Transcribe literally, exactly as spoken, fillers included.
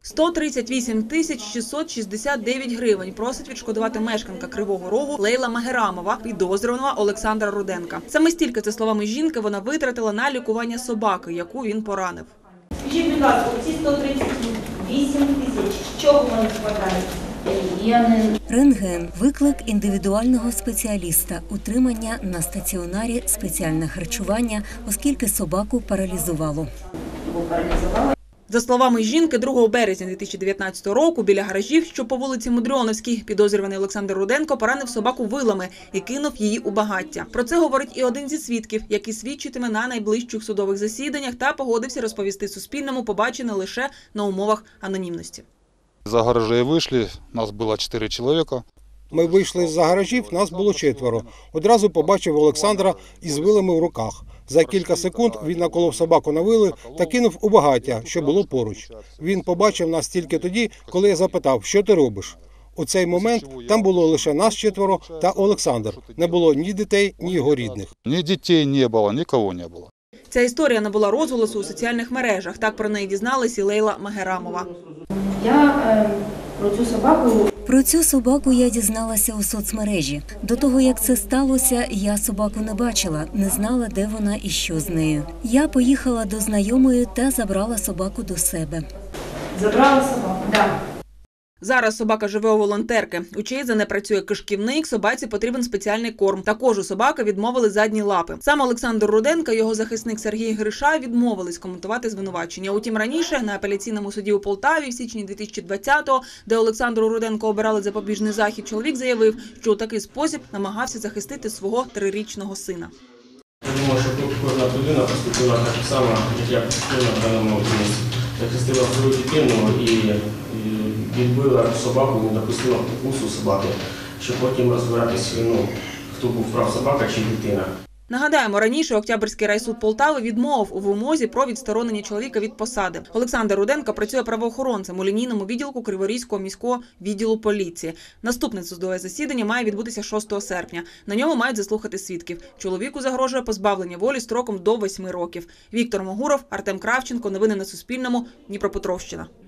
сто тридцять вісім тисяч шістсот шістдесят дев'ять гривень просить відшкодувати мешканка Кривого Рогу Лейла Магерамова, підозрюваного Олександра Руденка. Саме стільки, за словами жінки, вона витратила на лікування собаки, яку він поранив. Скажіть, будь ласка, ці сто тридцять вісім тисяч, з чого вони складаються? Рентген – виклик індивідуального спеціаліста, утримання на стаціонарі, спеціальне харчування, оскільки собаку паралізувало. За словами жінки, другого березня дві тисячі дев'ятнадцятого року біля гаражів, що по вулиці Мудрьоновській, підозрюваний Олександр Руденко поранив собаку вилами і кинув її у багаття. Про це говорить і один зі свідків, який свідчитиме на найближчих судових засіданнях та погодився розповісти Суспільному побачене лише на умовах анонімності. За гаражей вийшли, нас було чотири чоловіка. Ми вийшли з-за гаражів, нас було четверо. Одразу побачив Олександра із вилами в руках. За кілька секунд він наколов собаку на вили та кинув у багаття, що було поруч. Він побачив нас тільки тоді, коли я запитав, що ти робиш. У цей момент там було лише нас четверо та Олександр. Не було ні дітей, ні його рідних. Ні дітей не було, нікого не було. Ця історія набула розголосу у соціальних мережах. Так про неї дізналась і Лейла Магерамова. Я е, про цю собаку... Про цю собаку я дізналася у соцмережі. До того, як це сталося, я собаку не бачила, не знала, де вона і що з нею. Я поїхала до знайомої та забрала собаку до себе. Забрала собаку? Так. Зараз собака живе у волонтерки. У Чейза не працює кишківник, собаці потрібен спеціальний корм. Також у собаки відмовили задні лапи. Сам Олександр Руденко і його захисник Сергій Гриша відмовились коментувати звинувачення. Утім, раніше на апеляційному суді у Полтаві в січні дві тисячі двадцятого, де Олександру Руденко обирали запобіжний захід, чоловік заявив, що у такий спосіб намагався захистити свого трирічного сина. Я думаю, що кожна людина поступила так само, як я поступила в даному місці. Захистила свою дитину і відбила собаку, не допустила укусу собаки, щоб потім розбиратися, ну, хто був прав, собака чи дитина. Нагадаємо, раніше Октябрьський райсуд Полтави відмовив у вимозі про відсторонення чоловіка від посади. Олександр Руденко працює правоохоронцем у лінійному відділку Криворізького міського відділу поліції. Наступне судове засідання має відбутися шостого серпня. На ньому мають заслухати свідків. Чоловіку загрожує позбавлення волі строком до восьми років. Віктор Могуров, Артем Кравченко. Новини на Суспільному. Дніпропетровщина.